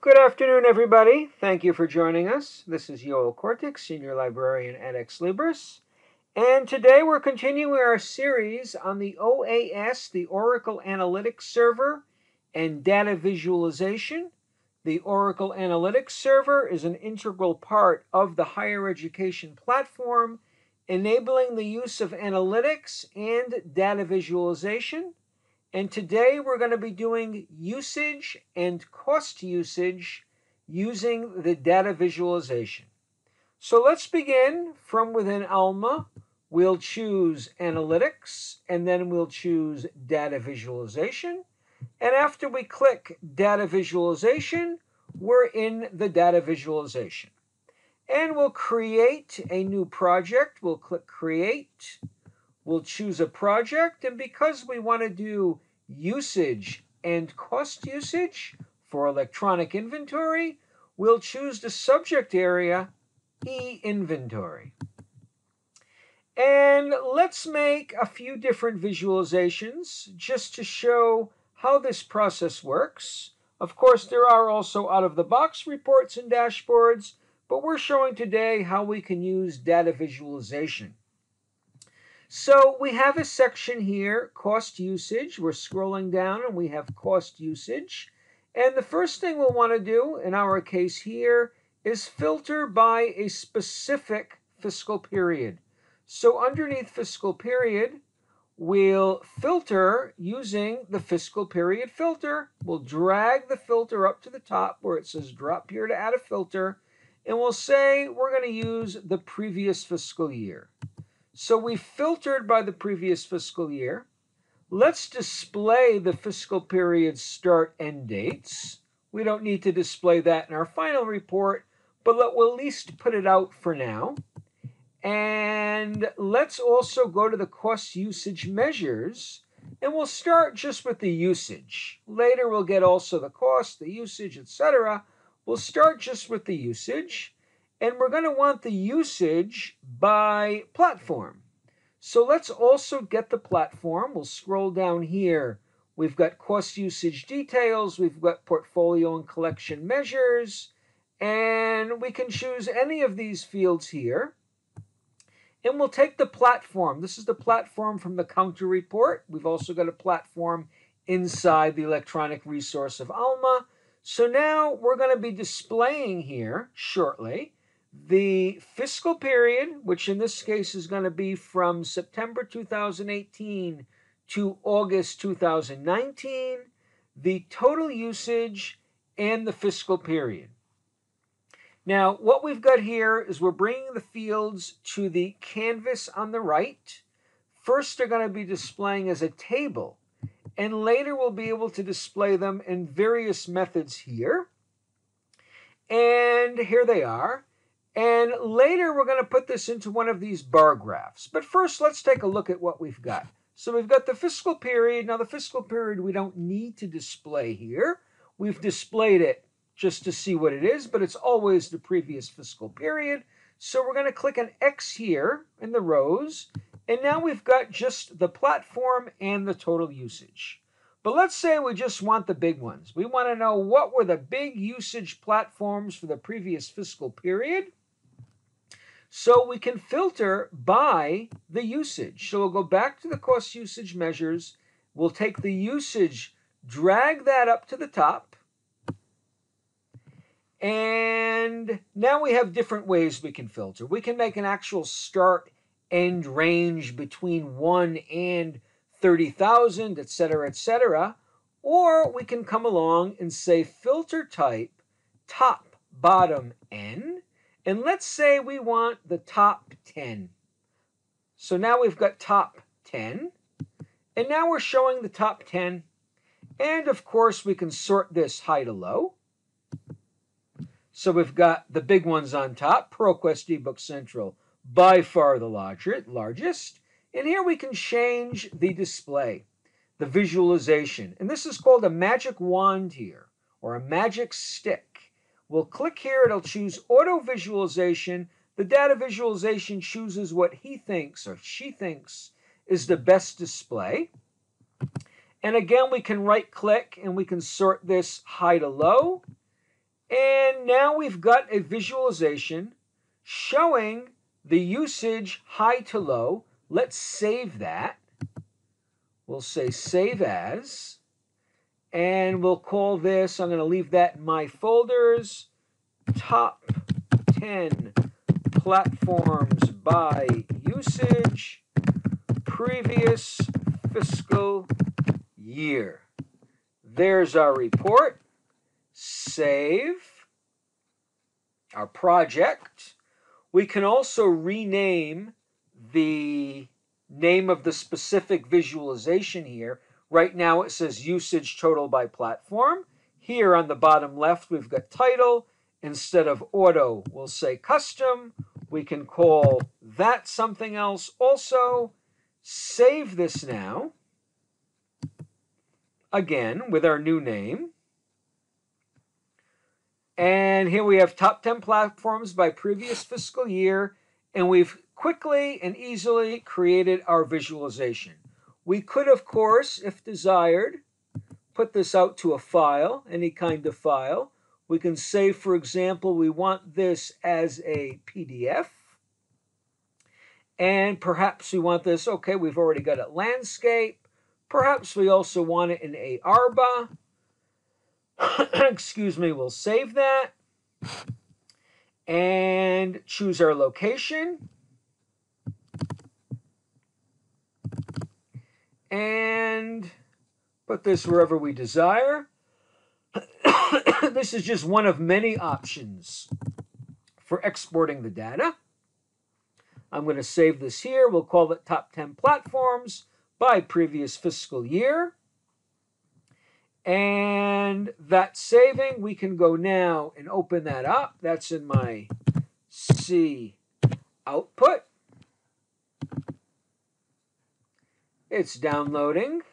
Good afternoon, everybody. Thank you for joining us. This is Yoel Kortick, Senior Librarian at Ex Libris. And today we're continuing our series on the OAS, the Oracle Analytics Server, and data visualization. The Oracle Analytics Server is an integral part of the higher education platform, enabling the use of analytics and data visualization. And today we're going to be doing usage and cost usage using the data visualization. So let's begin from within Alma. We'll choose Analytics, and then we'll choose Data Visualization. And after we click Data Visualization, we're in the Data Visualization. And we'll create a new project. We'll click Create. We'll choose a project, and because we want to do usage and cost usage for electronic inventory, we'll choose the subject area e-inventory. And let's make a few different visualizations just to show how this process works. Of course, there are also out-of-the-box reports and dashboards, but we're showing today how we can use data visualization. So we have a section here, cost usage. We're scrolling down and we have cost usage. And the first thing we'll want to do in our case here is filter by a specific fiscal period. So underneath fiscal period, we'll filter using the fiscal period filter. We'll drag the filter up to the top where it says drop here to add a filter. And we'll say we're going to use the previous fiscal year. So we filtered by the previous fiscal year. Let's display the fiscal period start end dates. We don't need to display that in our final report, but we'll at least put it out for now. And let's also go to the cost usage measures, and we'll start just with the usage. Later we'll get also the cost, the usage, etc. We'll start just with the usage. And we're going to want the usage by platform. So let's also get the platform. We'll scroll down here. We've got cost usage details. We've got portfolio and collection measures. And we can choose any of these fields here. And we'll take the platform. This is the platform from the counter report. We've also got a platform inside the electronic resource of Alma. So now we're going to be displaying here shortly the fiscal period, which in this case is going to be from September 2018 to August 2019, the total usage, and the fiscal period. Now, what we've got here is we're bringing the fields to the canvas on the right. First, they're going to be displaying as a table, and later we'll be able to display them in various methods here. And here they are. And later we're going to put this into one of these bar graphs. But first, let's take a look at what we've got. So we've got the fiscal period. Now the fiscal period we don't need to display here. We've displayed it just to see what it is, but it's always the previous fiscal period. So we're going to click an X here in the rows. And now we've got just the platform and the total usage. But let's say we just want the big ones. We want to know what were the big usage platforms for the previous fiscal period. So we can filter by the usage. So we'll go back to the cost usage measures. We'll take the usage, drag that up to the top. And now we have different ways we can filter. We can make an actual start-end range between 1 and 30,000, etc., etc. Or we can come along and say filter type, top, bottom, N. And let's say we want the top 10. So now we've got top 10. And now we're showing the top 10. And of course, we can sort this high to low. So we've got the big ones on top, ProQuest eBook Central, by far the largest. And here we can change the display, the visualization. And this is called a magic wand here, or a magic stick. We'll click here, it'll choose auto visualization. The data visualization chooses what he thinks or she thinks is the best display. And again, we can right click and we can sort this high to low. And now we've got a visualization showing the usage high to low. Let's save that. We'll say save as. And we'll call this, I'm going to leave that in my folders, top 10 platforms by usage previous fiscal year. There's our report. Save our project. We can also rename the name of the specific visualization here. Right now it says usage total by platform. Here on the bottom left we've got title. Instead of auto, we'll say custom. We can call that something else also. Save this now. Again, with our new name. And here we have top 10 platforms by previous fiscal year. And we've quickly and easily created our visualization. We could, of course, if desired, put this out to a file, any kind of file. We can say, for example, we want this as a PDF. And perhaps we want this, okay, we've already got it landscape. Perhaps we also want it in ARBA. Excuse me, we'll save that. And choose our location. And put this wherever we desire. This is just one of many options for exporting the data. I'm going to save this here. We'll call it top 10 platforms by previous fiscal year. And that saving, we can go now and open that up. That's in my C output. It's downloading.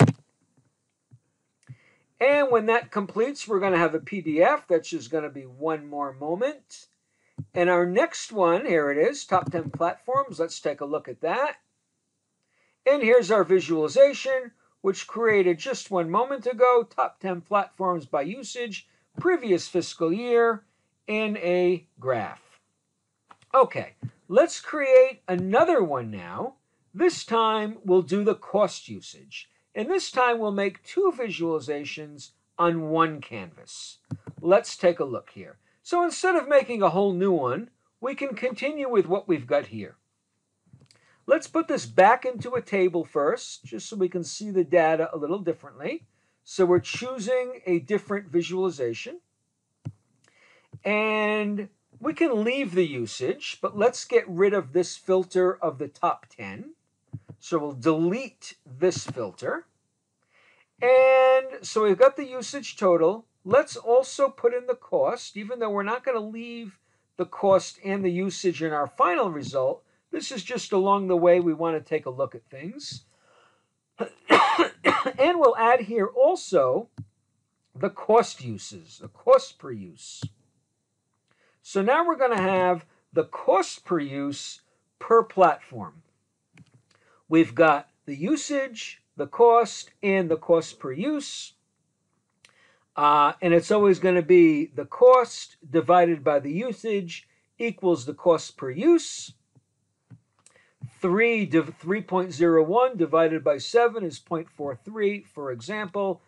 And when that completes, we're going to have a PDF. That's just going to be one more moment. And our next one, here it is, top 10 platforms. Let's take a look at that. And here's our visualization, which created just one moment ago, top 10 platforms by usage, previous fiscal year, in a graph. Okay, let's create another one now. This time we'll do the cost usage. And this time we'll make two visualizations on one canvas. Let's take a look here. So instead of making a whole new one, we can continue with what we've got here. Let's put this back into a table first, just so we can see the data a little differently. So we're choosing a different visualization. And we can leave the usage, but let's get rid of this filter of the top 10. So we'll delete this filter. And so we've got the usage total. Let's also put in the cost, even though we're not going to leave the cost and the usage in our final result. This is just along the way we want to take a look at things. And we'll add here also the cost uses, the cost per use. So now we're going to have the cost per use per platform. We've got the usage, the cost, and the cost per use. And it's always going to be the cost divided by the usage equals the cost per use. 3.01 divided by 7 is 0.43. For example,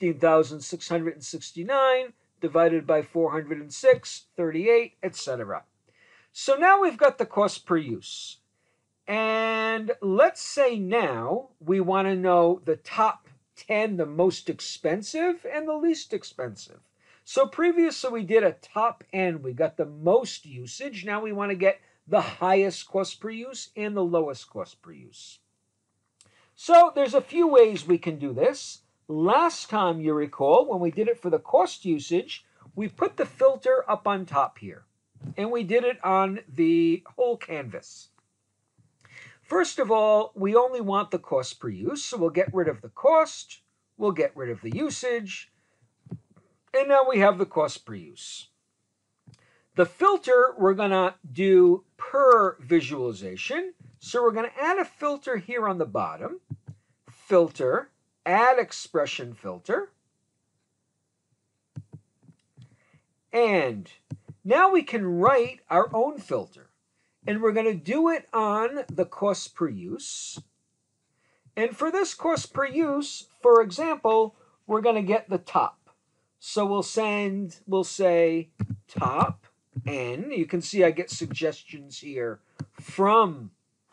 15,669 divided by 406, 38, etc. So now we've got the cost per use. And let's say now we want to know the top 10, the most expensive and the least expensive. So previously we did a top end. We got the most usage. Now we want to get the highest cost per use and the lowest cost per use. So there's a few ways we can do this. Last time, you recall, when we did it for the cost usage, we put the filter up on top here. And we did it on the whole canvas. First of all, we only want the cost per use, so we'll get rid of the cost, we'll get rid of the usage, and now we have the cost per use. The filter we're going to do per visualization, so we're going to add a filter here on the bottom. Filter, add expression filter. And now we can write our own filter. And we're going to do it on the cost per use. And for this cost per use, for example, we're going to get the top. So we'll say top N. You can see I get suggestions here from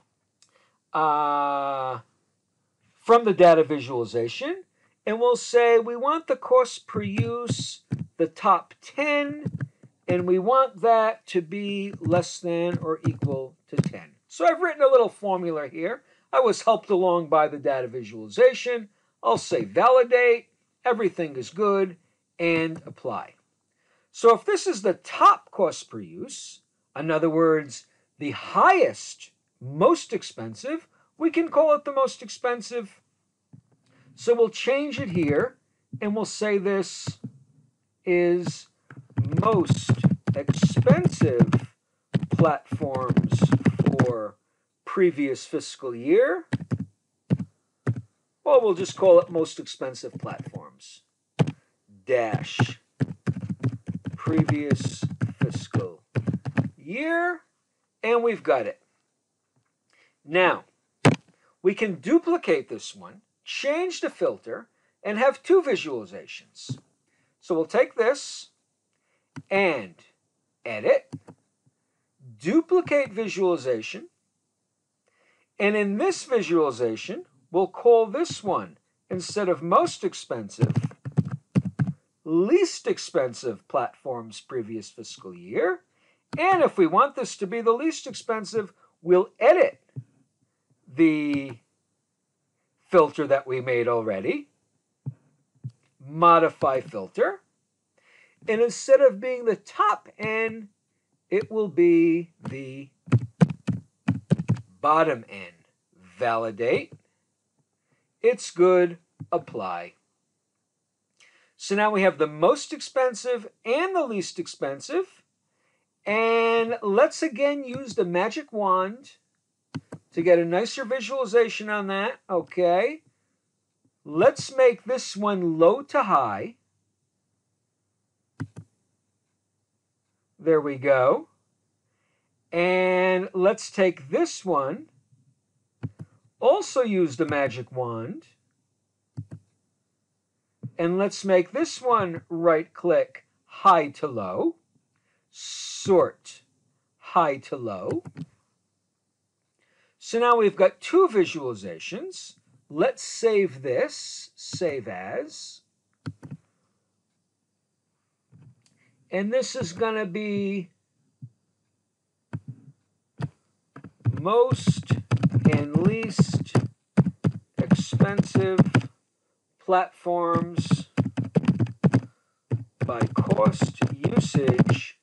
the data visualization. And we'll say we want the cost per use, the top 10, and we want that to be less than or equal to 10. So I've written a little formula here. I was helped along by the data visualization. I'll say validate, everything is good, and apply. So if this is the top cost per use, in other words, the highest, most expensive, we can call it the most expensive. So we'll change it here, and we'll say this is most expensive platforms for previous fiscal year. Well, we'll just call it most expensive platforms dash previous fiscal year, and we've got it. Now, we can duplicate this one, change the filter, and have two visualizations. So we'll take this and edit, duplicate visualization, and in this visualization, we'll call this one, instead of most expensive, least expensive platforms previous fiscal year. And if we want this to be the least expensive, we'll edit the filter that we made already, modify filter, and instead of being the top N, it will be the bottom N. Validate, it's good, apply. So now we have the most expensive and the least expensive, and let's again use the magic wand to get a nicer visualization on that. Okay, let's make this one low to high. There we go. And let's take this one, also use the magic wand, and let's make this one right-click high to low, sort high to low. So now we've got two visualizations. Let's save this, save as. And this is going to be most and least expensive platforms by cost usage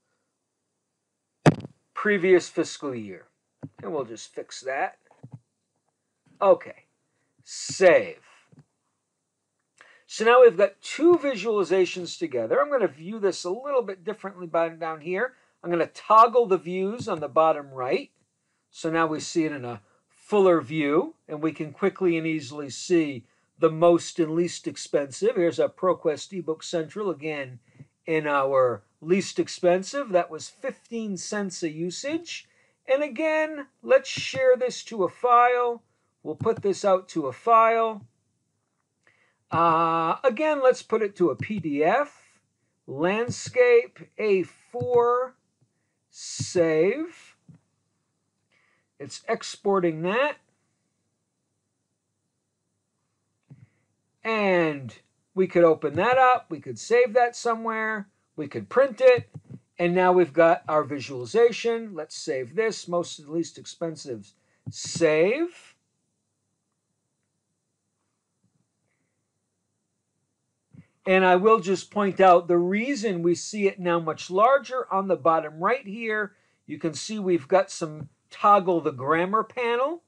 previous fiscal year. And we'll just fix that. Okay, save. So now we've got two visualizations together. I'm going to view this a little bit differently down here. I'm going to toggle the views on the bottom right. So now we see it in a fuller view, and we can quickly and easily see the most and least expensive. Here's our ProQuest eBook Central again in our least expensive. That was 15 cents a usage. And again, let's share this to a file. We'll put this out to a file. Again, let's put it to a PDF. Landscape A4. Save. It's exporting that. And we could open that up. We could save that somewhere. We could print it. And now we've got our visualization. Let's save this. Most and least expensive. Save. And I will just point out the reason we see it now much larger on the bottom right here. You can see we've got some toggle the grammar panel.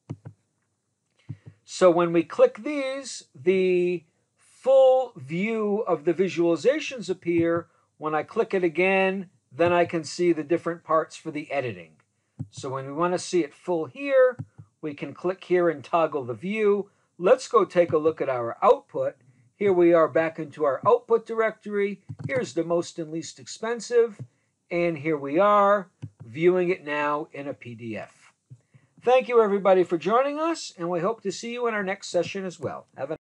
So when we click these, the full view of the visualizations appear. When I click it again, then I can see the different parts for the editing. So when we want to see it full here, we can click here and toggle the view. Let's go take a look at our output. Here we are back into our output directory. Here's the most and least expensive. And here we are viewing it now in a PDF. Thank you everybody for joining us, and we hope to see you in our next session as well. Have a